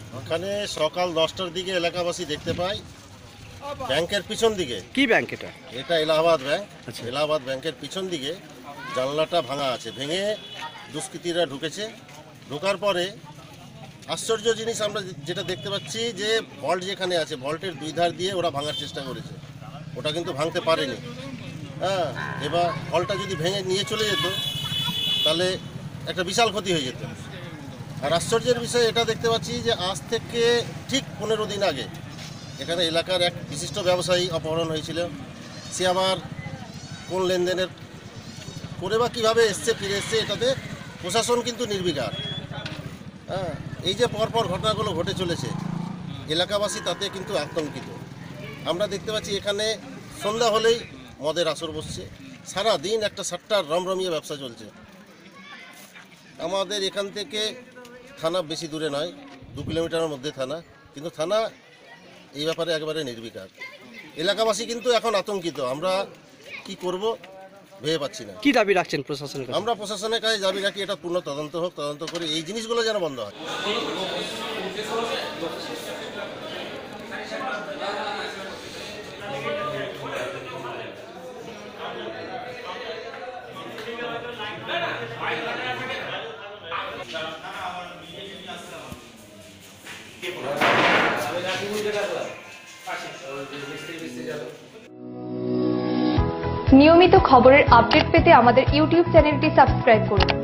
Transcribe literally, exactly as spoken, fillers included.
ওখানে সকাল দশটার দিকে এলাকাবাসী দেখতে পায় ব্যাংকের পিছন দিকে। কি ব্যাংক এটা? এটা এলাহাবাদ ব্যাংক। আচ্ছা। এলাহাবাদ ব্যাংকের পিছন দিকে জানলাটা ভাঙা আছে, ভেঙে দুষ্কৃতীরা ঢুকেছে। ঢোকার পরে আশ্চর্য জিনিস আমরা যেটা দেখতে পাচ্ছি যে ভল্ট যেখানে আছে ভল্টের দুই ধার দিয়ে ওরা ভাঙার চেষ্টা করেছে, ওটা কিন্তু ভাঙতে পারেনি। হ্যাঁ, এবার ভল্টটা যদি ভেঙে নিয়ে চলে যেত তাহলে একটা বিশাল ক্ষতি হয়ে যেত। আর আশ্চর্যের বিষয় এটা দেখতে পাচ্ছি যে আজ থেকে ঠিক পনেরো দিন আগে এখানে এলাকার এক বিশিষ্ট ব্যবসায়ী অপহরণ হয়েছিল। সে আবার কোন লেনদেনের করে বা কীভাবে এসছে ফিরে এসছে, এটাতে প্রশাসন কিন্তু নির্বিকার। হ্যাঁ, এই যে পরপর ঘটনাগুলো ঘটে চলেছে এলাকাবাসী তাতে কিন্তু আতঙ্কিত। আমরা দেখতে পাচ্ছি এখানে সন্ধ্যা হলেই মদের আসর বসছে, সারা দিন একটা সাট্টার রমরমিয়ে ব্যবসা চলছে। আমাদের এখান থেকে থানা বেশি দূরে নয়, দু কিলোমিটারের মধ্যে থানা, কিন্তু থানা এই ব্যাপারে একেবারে নির্বিকার। এলাকাবাসী কিন্তু এখন আতঙ্কিত। আমরা কি করব ভেবে পাচ্ছি না। কি দাবি রাখছেন প্রশাসনের কাছে? আমরা প্রশাসনের কাছে দাবি রাখি এটা পূর্ণ তদন্ত হোক, তদন্ত করে এই জিনিসগুলো যেন বন্ধ হয়। নিয়মিত খবরের আপডেট পেতে আমাদের ইউটিউব চ্যানেলটি সাবস্ক্রাইব করুন